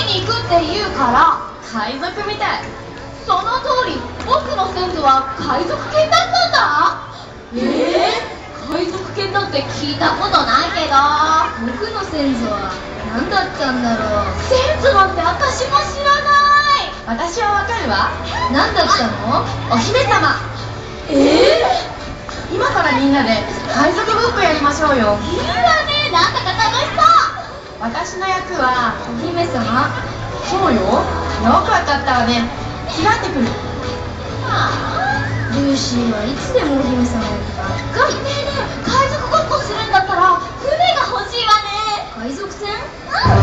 りに行くって言うから。 海賊みたい。 その通り、僕の先祖は海賊犬だったんだ。海賊犬なんて聞いたことないけど。 僕の先祖は何だったんだろう。 先祖なんて私も知らない。 私はわかるわ。 何だったの？ お姫様。今からみんなで海賊ごっこやりましょうよ。 いいわね、なんだか楽しそう。 私の役はお姫様？ そうよ。よく当たったわね。着替えてくる。 ルーシーはいつでもお姫様役ばっかり。 ねえねえ、海賊ごっこするんだったら船が欲しいわね。 海賊船？